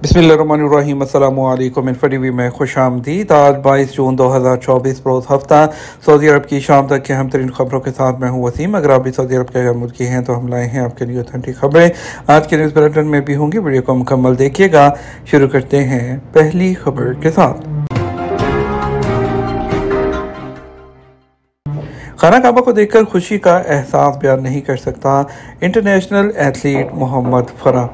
बिस्मिल्लाहिर्रहमानिर्रहीम अस्सलामु अलैकुम। इन्फोटीवी में खुश आमदीद। आज 22 जून 2024 रोज़ हफ्ता सऊदी अरब की शाम तक के अहम तरीन खबरों के साथ मैं हूँ वसीम। अगर आप भी सऊदी अरब के गैर मुल्की हैं तो हम लाए हैं आपके लिए ऑथेंटिक खबरें। आज के न्यूज़ बुलेटिन में भी होंगी, वीडियो को मुकम्मल देखिएगा। शुरू करते हैं पहली खबर के साथ। खाना काबा को देखकर खुशी का एहसास बयान नहीं कर सकता इंटरनेशनल एथलीट मोहम्मद फरा।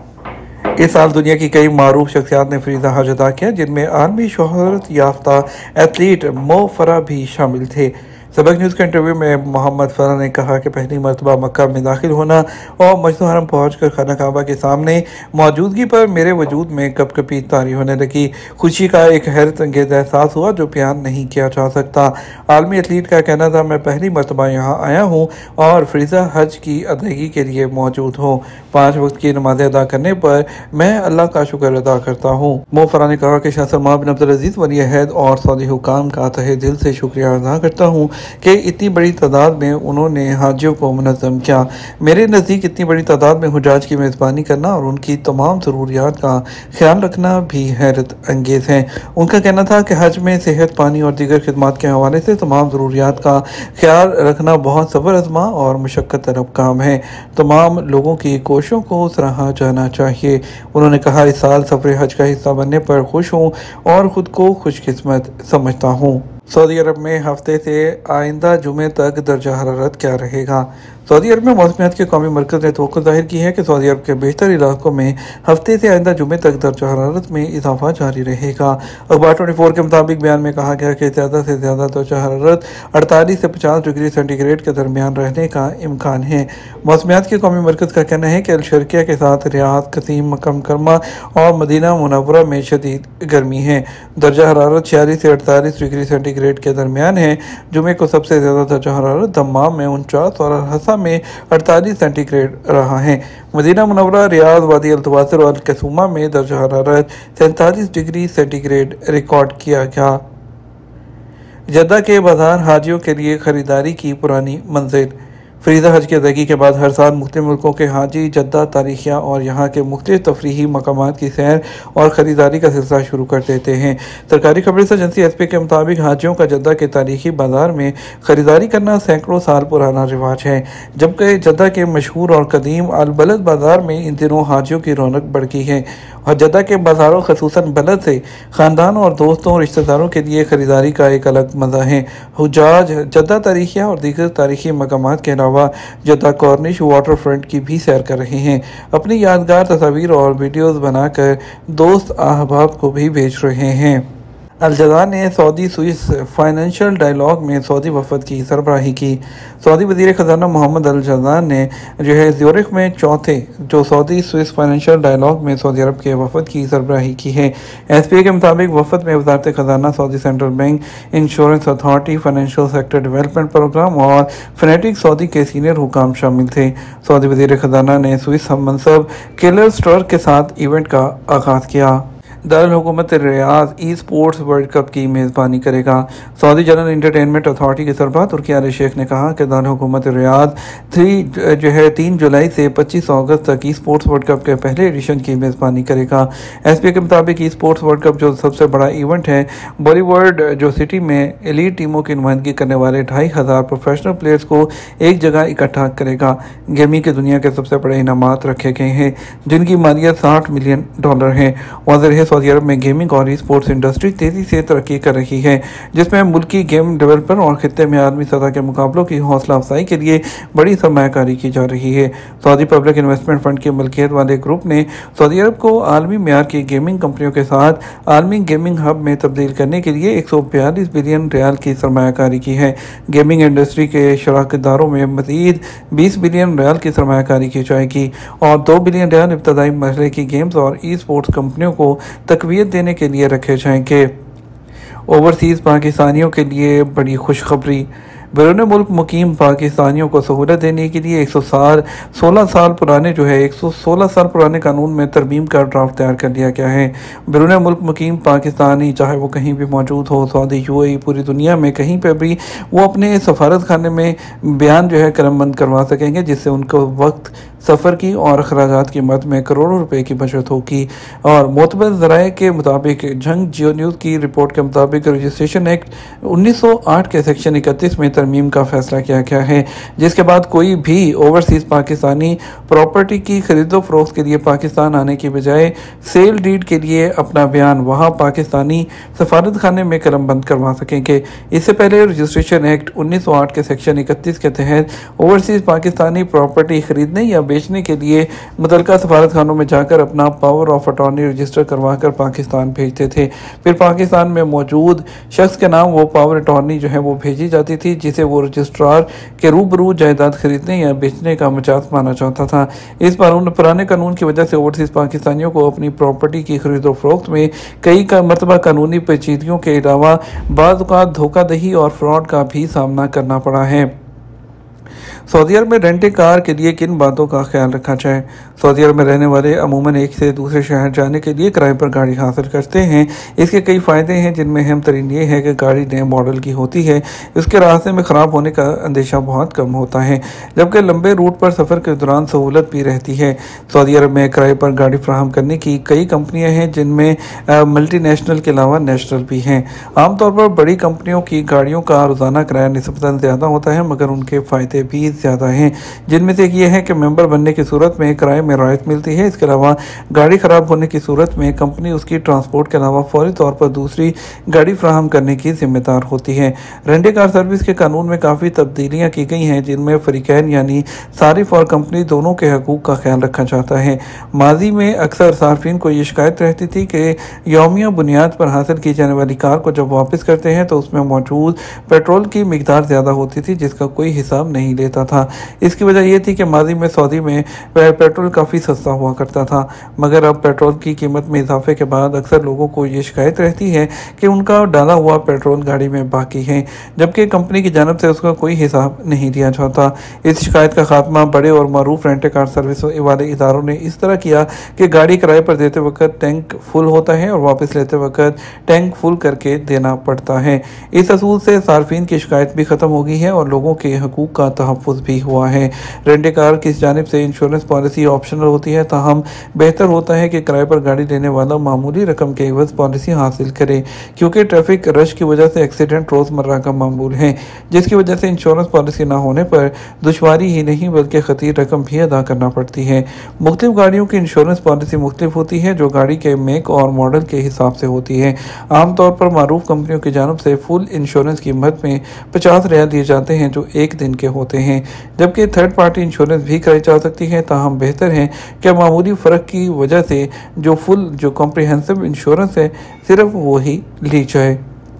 इस साल दुनिया की कई मारूफ शख्सियात ने फरीदा हज अदा किया, जिनमें आलमी शोहरत याफ्ता एथलीट मो फरा भी शामिल थे। सबक न्यूज़ के इंटरव्यू में मोहम्मद फरा ने कहा कि पहली मरतबा मक्का में दाखिल होना और मस्जिद हरम पहुँच कर खाना काबा के सामने मौजूदगी पर मेरे वजूद में कपकपी तारी होने लगी। खुशी का एक हैरत अंगेज एहसास हुआ जो बयान नहीं किया जा सकता। आलमी एथलीट का कहना था, मैं पहली मरतबा यहाँ आया हूँ और फरीज़ा हज की अदायगी के लिए मौजूद हूँ। 5 वक्त की नमाज़ें अदा करने पर मैं अल्लाह का शुक्र अदा करता हूँ। मो फरा ने कहा कि शाह सलमान बिन अब्दुल अजीज़ वली अहद और सऊदी हुकाम का तहे दिल से शुक्रिया अदा करता हूँ कि इतनी बड़ी तादाद में उन्होंने हाजियों को मुनज़्ज़म किया। मेरे नज़दीक इतनी बड़ी तादाद में हुजाज की मेज़बानी करना और उनकी तमाम ज़रूरियात का ख्याल रखना भी हैरत अंगेज़ है। उनका कहना था कि हज में सेहत, पानी और दीगर खिदमात के हवाले से तमाम ज़रूरियात का ख्याल रखना बहुत सब्र आज़मा और मुशक्क़त तलब काम है। तमाम लोगों की कोशिशों को सराहा जाना चाहिए। उन्होंने कहा, इस साल सफ़र हज का हिस्सा बनने पर खुश हूँ और ख़ुद को खुशकिस्मत समझता हूँ। सऊदी अरब में हफ्ते से आइंदा जुमे तक दर्जा हरारत क्या रहेगा। सऊदी अरब में मौसमियात के कौमी मरकज़ ने तवक्को ज़ाहिर की है कि सऊदी अरब के बेशतर इलाकों में हफ्ते से आइंदा जुमे तक दर्जा हरारत में इजाफा जारी रहेगा। अखबार 24 के मुताबिक बयान में कहा गया कि ज़्यादा से ज़्यादा दर्जा हरारत 48 से 50 डिग्री सेंटीग्रेड के दरमियान रहने का इम्कान है। मौसमियात के कौमी मरकज़ का कहना है कि अल-शर्किया के साथ रियाद, कसीम, मक्का मुकर्रमा और मदीना मुनव्वरा में शदीद गर्मी है। दर्जा हरारत 46 से 48 डिग्री सेंटीग्रेड के दरमियान है। जुमे को सबसे ज़्यादा दर्जा हरारत दम्माम में 49 और हसा में 48 सेंटीग्रेड रहा है। मदीना मुनव्वरा, रियाद, वादी अल-तवासिर और कसुमा में दर्जा हरारत 47 डिग्री सेंटीग्रेड रिकॉर्ड किया गया। जद्दा के बाजार हाजियों के लिए खरीदारी की पुरानी मंजिल। फरीदा हज की अदायगी के बाद हर साल मुख्तलिफ मुल्कों के हाजी जद्दा तारीखिया और यहाँ के मुख्तलिफ तफरीही मकामात की सैर और ख़रीदारी का सिलसिला शुरू कर देते हैं। सरकारी खबरें एजेंसी एसपी के मुताबिक हाजियों का जद्दा के तारीखी बाजार में ख़रीदारी करना सैकड़ों साल पुराना रिवाज है, जबकि जद्दा के मशहूर और कदीम अल बलद बाजार में इन दिनों हाजियों की रौनक बढ़ गई है। और जद्दा के बाज़ारों खसूसन बलद से ख़ानदान और दोस्तों और रिश्तेदारों के लिए ख़रीदारी का एक अलग मज़ा है। हुजाज जद्दा तारीखिया और दीगर तारीखी मकामात के अलावा जद्दा कॉर्निश वाटर फ्रंट की भी सैर कर रहे हैं। अपनी यादगार तस्वीर और वीडियोज़ बनाकर दोस्त अहबाब को भी भेज रहे हैं। अल-जज़ा ने सऊदी स्विस फाइनेंशियल डायलॉग में सऊदी वफद की सरबराही की। सऊदी वज़ीर ख़ज़ाना मोहम्मद अल-जज़ा ने ज़्यूरिख में चौथे सऊदी स्विस फाइनेंशियल डायलॉग में सऊदी अरब के वफद की सरबराही की है। एसपीए के मुताबिक वफद में वज़ारत ख़ज़ाना, Saudi central bank, insurance authority, financial sector development program और फनेटिक सऊदी के सीनियर हुकाम शामिल थे। सऊदी वज़ीर ख़ज़ाना ने स्विस हममनसब किलर स्टर्क के साथ इवेंट का आगाज़ किया। दारुल हुकूमत Riyadh esports world cup की मेज़बानी करेगा। सऊदी जनरल एंटरटेनमेंट अथॉरिटी के सरबराह तुर्की आल शेख ने कहा कि दारुल हुकूमत रियाद 3 जुलाई से 25 अगस्त तक ई स्पोर्ट्स वर्ल्ड कप के पहले एडिशन की मेज़बानी करेगा। एसपी के मुताबिक ई स्पोर्ट्स वर्ल्ड कप जो सबसे बड़ा इवेंट है, बॉलीवुड जो सिटी में एलीट टीमों की नुमाइंदगी करने वाले 2500 प्रोफेशनल प्लेयर्स को एक जगह इकट्ठा करेगा। गेमिंग की दुनिया के सबसे बड़े इनामात रखे गए हैं, जिनकी मालियत $60 मिलियन है। वाज़ेह सऊदी अरब में गेमिंग और ई स्पोर्ट्स इंडस्ट्री तेज़ी से तरक्की कर रही है, जिसमें मुल्की गेम डेवलपर और खित्ते में आलमी सतह के मुकाबलों की हौसला अफजाई के लिए बड़ी सरमायाकारी की जा रही है। सऊदी पब्लिक इन्वेस्टमेंट फंड की मलकियत वाले ग्रुप ने सऊदी अरब को आलमी म्यार की गेमिंग कंपनियों के साथ आलमी गेमिंग हब में तब्दील करने के लिए 142 बिलियन रियाल की सरमायाकारी की है। गेमिंग इंडस्ट्री के शराकतदारों में मज़ीद 20 बिलियन रियाल की सरमायाकारी की जाएगी और 2 बिलियन रियाल इब्तदाई मरहले की गेम्स और ई स्पोर्ट्स कंपनियों को तकवीत देने के लिए रखे जाएंगे। ओवरसीज़ पाकिस्तानियों के लिए बड़ी खुशखबरी। बैरून मुल्क मुकीम पाकिस्तानियों को सहूलत देने के लिए 116 साल पुराने 116 साल पुराने कानून में तरमीम का ड्राफ्ट तैयार कर लिया गया है। बैरून मुल्क मुकीम पाकिस्तानी चाहे वो कहीं भी मौजूद हो, सऊदी, यूएई, पूरी दुनिया में कहीं पर भी वो अपने सफारत खाने में बयान कलमबंद करवा सकेंगे, जिससे उनको वक्त, सफ़र की और अखराजात की मद में करोड़ों रुपए की बचत होगी। और मोतबर ज़राए के मुताबिक जंग जियो न्यूज़ की रिपोर्ट के मुताबिक रजिस्ट्रेशन एक्ट 1908 के सेक्शन 31 में तरमीम का फैसला किया गया है, जिसके बाद कोई भी ओवरसीज़ पाकिस्तानी प्रॉपर्टी की खरीदो फरोख्त के लिए पाकिस्तान आने की बजाय सेल डीड के लिए अपना बयान वहाँ पाकिस्तानी सफारत खाने में कलमबंद करवा सकेंगे। इससे पहले रजिस्ट्रेशन एक्ट 1908 के सेक्शन 31 के तहत ओवरसीज़ पाकिस्तानी प्रॉपर्टी खरीदने या बेचने के लिए मुतल्लिका सफारत खानों में जाकर अपना पावर ऑफ अटॉर्नी रजिस्टर करवाकर पाकिस्तान भेजते थे। फिर पाकिस्तान में मौजूद शख्स के नाम वो पावर अटॉर्नी वो भेजी जाती थी, जिसे वो रजिस्ट्रार के रूबरू जायदाद खरीदने या बेचने का मजाज माना चाहता था। इस पुराने कानून की वजह से ओवरसीज पाकिस्तानियों को अपनी प्रॉपर्टी की खरीदो फरोख्त में कई मरतबा कानूनी पेचीदगियों के अलावा बाज़ औक़ात धोखाधड़ी और फ्रॉड का भी सामना करना पड़ा है। सऊदी अरब में रेंटे कार के लिए किन बातों का ख्याल रखा जाए? सऊदी अरब में रहने वाले अमूमन एक से दूसरे शहर जाने के लिए किराए पर गाड़ी हासिल करते हैं। इसके कई फ़ायदे हैं, जिनमें अहम तरीन ये है कि गाड़ी नए मॉडल की होती है, उसके रास्ते में ख़राब होने का अंदेशा बहुत कम होता है, जबकि लंबे रूट पर सफ़र के दौरान सहूलत भी रहती है। सऊदी अरब में किराए पर गाड़ी फ्राहम करने की कई कंपनियाँ हैं, जिनमें मल्टीनेशनल के अलावा नेशनल भी हैं। आमतौर पर बड़ी कंपनियों की गाड़ियों का रोज़ाना किराया निस्बतन ज़्यादा होता है, मगर उनके फ़ायदे भी ज़्यादा हैं, जिनमें से एक ये है कि मेंबर बनने की सूरत में किराए में राहत मिलती है। इसके अलावा गाड़ी ख़राब होने की सूरत में कंपनी उसकी ट्रांसपोर्ट के अलावा फौरी तौर पर दूसरी गाड़ी फ्राहम करने की जिम्मेदार होती है। रेंटे कार सर्विस के कानून में काफ़ी तब्दीलियाँ की गई हैं, जिनमें फ़रीक़ैन यानी सारिफ और कंपनी दोनों के हकूक़ का ख्याल रखा जाता है। माजी में अक्सर सार्फिन को ये शिकायत रहती थी कि यौमिया बुनियाद पर हासिल की जाने वाली कार को जब वापस करते हैं तो उसमें मौजूद पेट्रोल की मिकदार ज़्यादा होती थी, जिसका कोई हिसाब नहीं लेता था। इसकी वजह यह थी कि माजी में सऊदी में पेट्रोल काफ़ी सस्ता हुआ करता था, मगर अब पेट्रोल की कीमत में इजाफे के बाद अक्सर लोगों को ये शिकायत रहती है कि उनका डाला हुआ पेट्रोल गाड़ी में बाकी है, जबकि कंपनी की जानब से उसका कोई हिसाब नहीं दिया जाता। इस शिकायत का खात्मा बड़े और मरूफ रेंटे कार सर्विस वाले इदारों ने इस तरह किया कि गाड़ी किराए पर देते वक्त टैंक फुल होता है और वापस लेते वक्त टैंक फुल करके देना पड़ता है। इस असूल से सार्फिन की शिकायत भी ख़त्म हो गई है और लोगों के हकूक़ का तहफ़्फ़ुज़ भी हुआ है। रेंटे कार की जानिब से इंश्योरेंस पॉलिसी ऑप्शनल होती है, ताहम बेहतर होता है कि किराए पर गाड़ी लेने वाला मामूली रकम के एवज़ पॉलिसी हासिल करे, क्योंकि ट्रैफिक रश की वजह से एक्सीडेंट रोज़मर्रा का मामूल है, जिसकी वजह से इंश्योरेंस पॉलिसी ना होने पर दुश्वारी ही नहीं बल्कि खतीर रकम भी अदा करना पड़ती है। मुख्तलिफ गाड़ियों की इंश्योरेंस पॉलिसी मुख्तलिफ होती है, जो गाड़ी के मेक और मॉडल के हिसाब से होती है। आमतौर पर मारूफ कंपनियों की जानब से फुल इंश्योरेंस कीमत में 50 रियाल दिए जाते हैं, जो एक दिन के होते हैं, जबकि थर्ड पार्टी इंश्योरेंस भी कराई जा सकती है। ताहम बेहतर है कि मामूली फ़र्क की वजह से जो कॉम्प्रिहेंसिव इंश्योरेंस है सिर्फ वो ही ली जाए।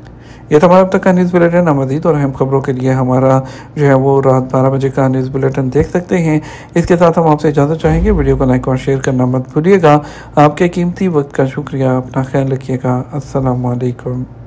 यह था हमारा अब तक का न्यूज़ बुलेटिन। मज़ीद और अहम खबरों के लिए हमारा वो रात 12 बजे का न्यूज़ बुलेटिन देख सकते हैं। इसके साथ हम आपसे इजाज़त चाहेंगे। वीडियो को लाइक और शेयर करना मत भूलिएगा। आपके कीमती वक्त का शुक्रिया। अपना ख्याल रखिएगा। अस्सलाम वालेकुम।